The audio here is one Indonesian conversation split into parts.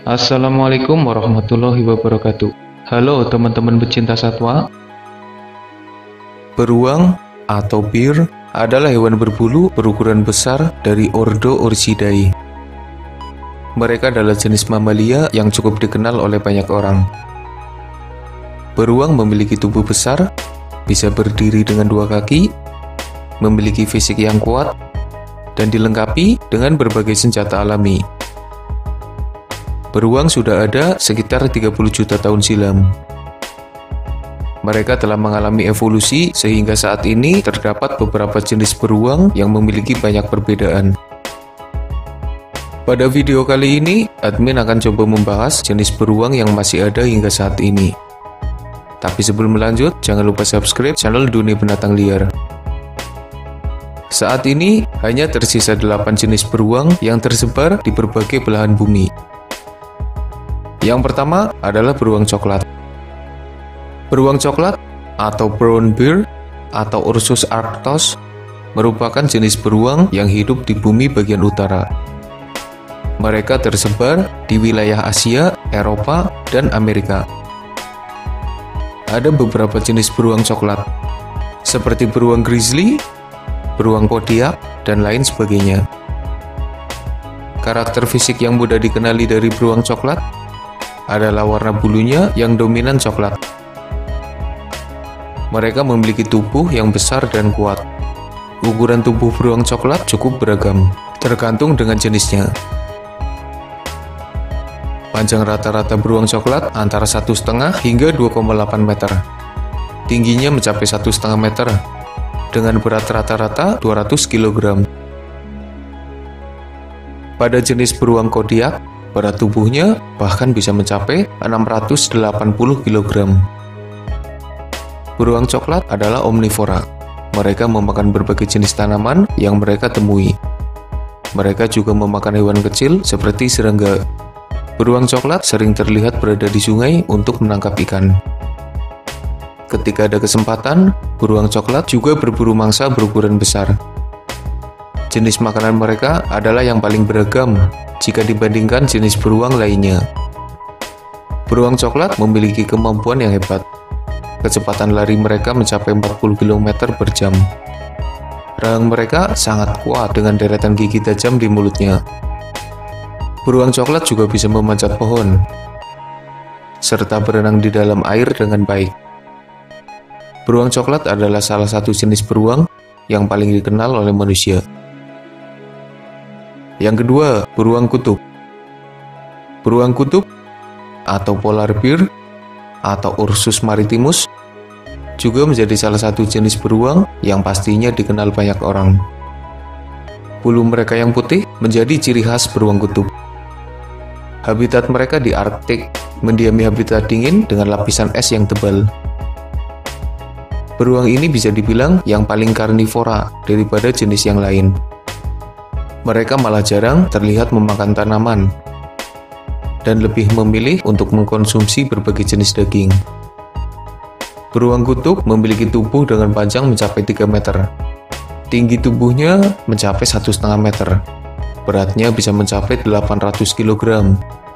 Assalamualaikum warahmatullahi wabarakatuh. Halo teman-teman pecinta satwa. Beruang atau bear adalah hewan berbulu berukuran besar dari ordo Orchidae. Mereka adalah jenis mamalia yang cukup dikenal oleh banyak orang. Beruang memiliki tubuh besar, bisa berdiri dengan 2 kaki, memiliki fisik yang kuat, dan dilengkapi dengan berbagai senjata alami. Beruang sudah ada sekitar 30 juta tahun silam. Mereka telah mengalami evolusi sehingga saat ini terdapat beberapa jenis beruang yang memiliki banyak perbedaan. Pada video kali ini, admin akan coba membahas jenis beruang yang masih ada hingga saat ini. Tapi sebelum lanjut, jangan lupa subscribe channel Dunia Binatang Liar. Saat ini, hanya tersisa 8 jenis beruang yang tersebar di berbagai belahan bumi. Yang pertama adalah beruang coklat. Beruang coklat atau brown bear atau Ursus arctos merupakan jenis beruang yang hidup di bumi bagian utara. Mereka tersebar di wilayah Asia, Eropa, dan Amerika. Ada beberapa jenis beruang coklat, seperti beruang grizzly, beruang kodiak, dan lain sebagainya. Karakter fisik yang mudah dikenali dari beruang coklat adalah warna bulunya yang dominan coklat. Mereka memiliki tubuh yang besar dan kuat. Ukuran tubuh beruang coklat cukup beragam, tergantung dengan jenisnya. Panjang rata-rata beruang coklat antara 1,5 hingga 2,8 meter. Tingginya mencapai 1,5 meter, dengan berat rata-rata 200 kg. Pada jenis beruang kodiak, berat tubuhnya bahkan bisa mencapai 680 kg. Beruang coklat adalah omnivora. Mereka memakan berbagai jenis tanaman yang mereka temui. Mereka juga memakan hewan kecil seperti serangga. Beruang coklat sering terlihat berada di sungai untuk menangkap ikan. Ketika ada kesempatan, beruang coklat juga berburu mangsa berukuran besar. Jenis makanan mereka adalah yang paling beragam jika dibandingkan jenis beruang lainnya. Beruang coklat memiliki kemampuan yang hebat. Kecepatan lari mereka mencapai 40 km per jam. Rahang mereka sangat kuat dengan deretan gigi tajam di mulutnya. Beruang coklat juga bisa memanjat pohon, serta berenang di dalam air dengan baik. Beruang coklat adalah salah satu jenis beruang yang paling dikenal oleh manusia. Yang kedua, beruang kutub. Beruang kutub atau polar bear atau Ursus maritimus juga menjadi salah satu jenis beruang yang pastinya dikenal banyak orang. Bulu mereka yang putih menjadi ciri khas beruang kutub. Habitat mereka di Arktik, mendiami habitat dingin dengan lapisan es yang tebal. Beruang ini bisa dibilang yang paling karnivora daripada jenis yang lain. Mereka malah jarang terlihat memakan tanaman dan lebih memilih untuk mengkonsumsi berbagai jenis daging. Beruang kutub memiliki tubuh dengan panjang mencapai 3 meter. Tinggi tubuhnya mencapai 1,5 meter. Beratnya bisa mencapai 800 kg.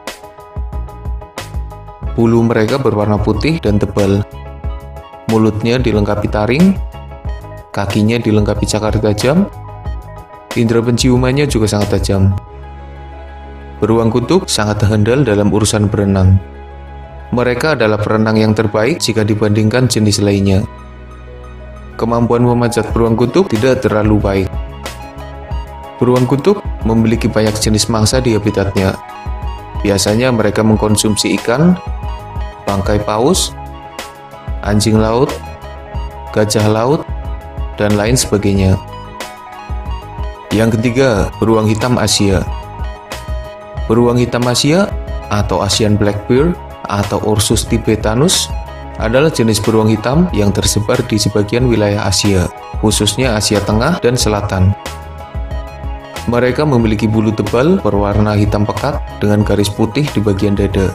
Bulu mereka berwarna putih dan tebal. Mulutnya dilengkapi taring, kakinya dilengkapi cakar tajam, indera penciumannya juga sangat tajam. Beruang kutub sangat handal dalam urusan berenang. Mereka adalah perenang yang terbaik jika dibandingkan jenis lainnya. Kemampuan memanjat beruang kutub tidak terlalu baik. Beruang kutub memiliki banyak jenis mangsa di habitatnya. Biasanya mereka mengkonsumsi ikan, bangkai paus, anjing laut, gajah laut, dan lain sebagainya. Yang ketiga, beruang hitam Asia. Beruang hitam Asia atau Asian black bear atau Ursus tibetanus adalah jenis beruang hitam yang tersebar di sebagian wilayah Asia, khususnya Asia Tengah dan Selatan. Mereka memiliki bulu tebal berwarna hitam pekat dengan garis putih di bagian dada.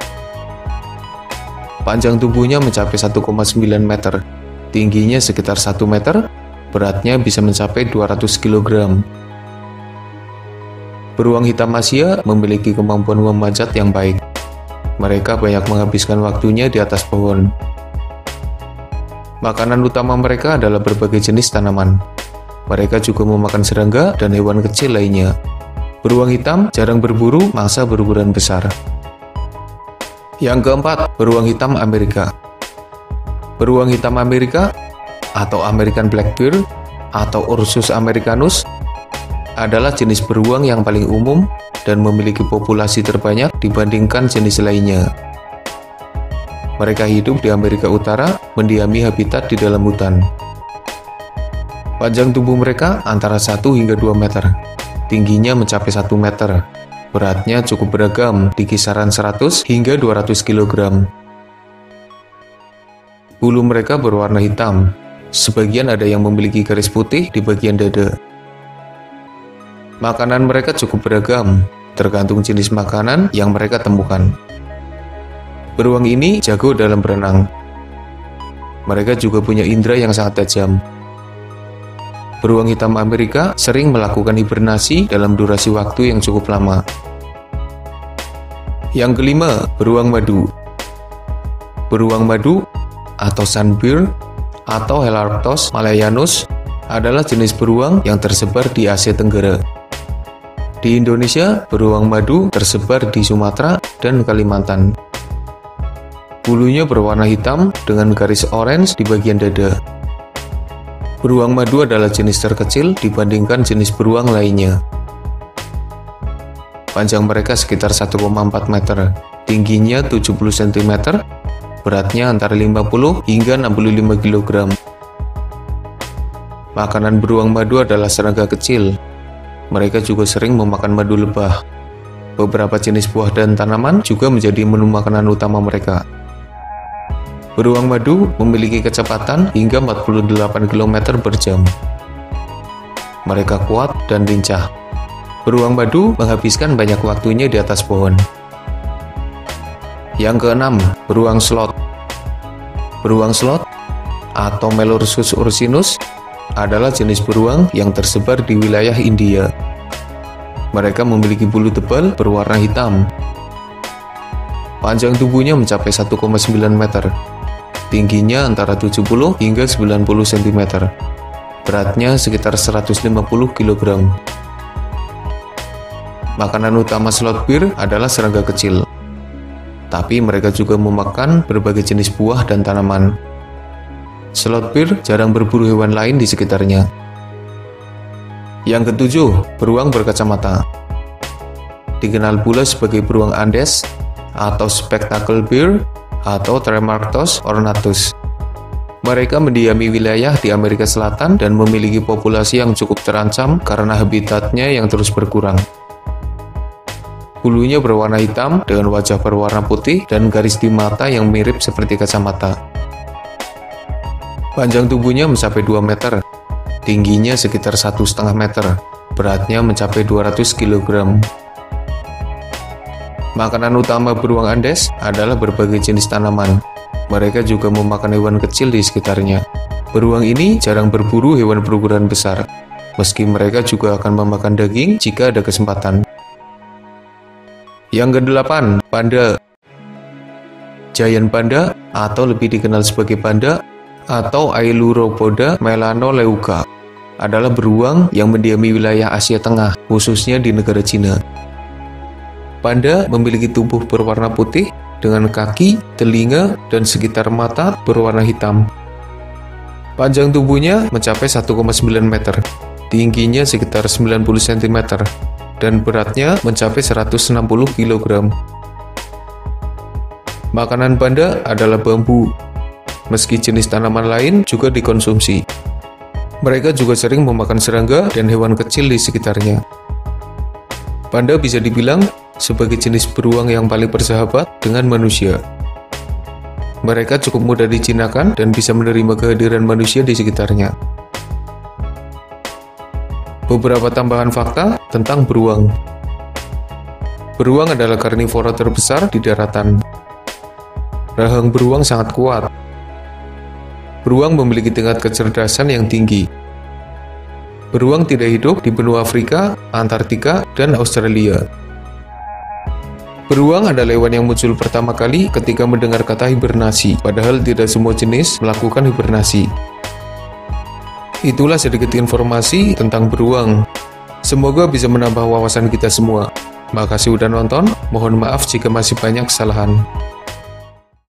Panjang tubuhnya mencapai 1,9 meter, tingginya sekitar 1 meter, beratnya bisa mencapai 200 kg. Beruang hitam Asia memiliki kemampuan memanjat yang baik. Mereka banyak menghabiskan waktunya di atas pohon. Makanan utama mereka adalah berbagai jenis tanaman. Mereka juga memakan serangga dan hewan kecil lainnya. Beruang hitam jarang berburu mangsa berukuran besar. Yang keempat, beruang hitam Amerika. Beruang hitam Amerika atau American Black Bear atau Ursus americanus adalah jenis beruang yang paling umum dan memiliki populasi terbanyak dibandingkan jenis lainnya. Mereka hidup di Amerika Utara, mendiami habitat di dalam hutan. Panjang tubuh mereka antara 1 hingga 2 meter, tingginya mencapai 1 meter. Beratnya cukup beragam, di kisaran 100 hingga 200 kg. Bulu mereka berwarna hitam, sebagian ada yang memiliki garis putih di bagian dada. Makanan mereka cukup beragam, tergantung jenis makanan yang mereka temukan. Beruang ini jago dalam berenang. Mereka juga punya indera yang sangat tajam. Beruang hitam Amerika sering melakukan hibernasi dalam durasi waktu yang cukup lama. Yang kelima, beruang madu. Beruang madu atau sunbear atau Helarctos malayanus adalah jenis beruang yang tersebar di Asia Tenggara. Di Indonesia, beruang madu tersebar di Sumatera dan Kalimantan. Bulunya berwarna hitam dengan garis orange di bagian dada. Beruang madu adalah jenis terkecil dibandingkan jenis beruang lainnya. Panjang mereka sekitar 1,4 meter, tingginya 70 cm, beratnya antara 50 hingga 65 kg. Makanan beruang madu adalah serangga kecil. Mereka juga sering memakan madu lebah. Beberapa jenis buah dan tanaman juga menjadi menu makanan utama mereka. Beruang madu memiliki kecepatan hingga 48 km per jam. Mereka kuat dan lincah. Beruang madu menghabiskan banyak waktunya di atas pohon. Yang keenam, beruang sloth. Beruang sloth atau Melursus ursinus adalah jenis beruang yang tersebar di wilayah India. Mereka memiliki bulu tebal berwarna hitam. Panjang tubuhnya mencapai 1,9 meter. Tingginya antara 70 hingga 90 cm. Beratnya sekitar 150 kg. Makanan utama sloth bear adalah serangga kecil. Tapi mereka juga memakan berbagai jenis buah dan tanaman. Sloth bear jarang berburu hewan lain di sekitarnya. Yang ketujuh, beruang berkacamata. Dikenal pula sebagai beruang Andes atau spectacle bear atau Tremarctos ornatus. Mereka mendiami wilayah di Amerika Selatan dan memiliki populasi yang cukup terancam karena habitatnya yang terus berkurang. Bulunya berwarna hitam dengan wajah berwarna putih dan garis di mata yang mirip seperti kacamata. Panjang tubuhnya mencapai 2 meter, tingginya sekitar 1,5 meter, beratnya mencapai 200 kg. Makanan utama beruang Andes adalah berbagai jenis tanaman. Mereka juga memakan hewan kecil di sekitarnya. Beruang ini jarang berburu hewan berukuran besar, meski mereka juga akan memakan daging jika ada kesempatan. Yang kedelapan, panda. Giant panda atau lebih dikenal sebagai panda atau Ailuropoda melanoleuca adalah beruang yang mendiami wilayah Asia Tengah, khususnya di negara Cina. Panda memiliki tubuh berwarna putih dengan kaki, telinga, dan sekitar mata berwarna hitam. Panjang tubuhnya mencapai 1,9 meter, tingginya sekitar 90 cm, dan beratnya mencapai 160 kg. Makanan panda adalah bambu. Meski jenis tanaman lain juga dikonsumsi. Mereka juga sering memakan serangga dan hewan kecil di sekitarnya. Panda bisa dibilang sebagai jenis beruang yang paling bersahabat dengan manusia. Mereka cukup mudah dijinakkan dan bisa menerima kehadiran manusia di sekitarnya. Beberapa tambahan fakta tentang beruang. Beruang adalah karnivora terbesar di daratan. Rahang beruang sangat kuat. Beruang memiliki tingkat kecerdasan yang tinggi. Beruang tidak hidup di benua Afrika, Antartika, dan Australia. Beruang adalah hewan yang muncul pertama kali ketika mendengar kata hibernasi, padahal tidak semua jenis melakukan hibernasi. Itulah sedikit informasi tentang beruang. Semoga bisa menambah wawasan kita semua. Makasih udah nonton, mohon maaf jika masih banyak kesalahan.